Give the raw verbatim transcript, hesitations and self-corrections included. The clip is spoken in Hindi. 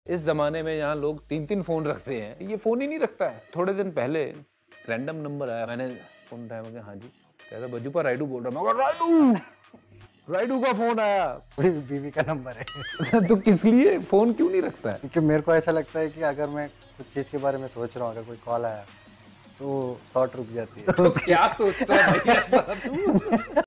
इस जमाने में यहाँ लोग तीन तीन फोन रखते हैं, ये फोन ही नहीं रखता है। थोड़े दिन पहले रैंडम नंबर आया, मैंने फोन उठाया, मैं हाँ जी, कहता बजूपा राइडू बोल रहा। मैं राइडू राइडू का फोन आया। बीवी का नंबर है। तो किस लिए फोन क्यों नहीं रखता है? क्योंकि मेरे को ऐसा लगता है कि अगर मैं कुछ चीज़ के बारे में सोच रहा हूँ, अगर कोई कॉल आया तो थॉट रुक जाती है। तो क्या सोचता है भैया?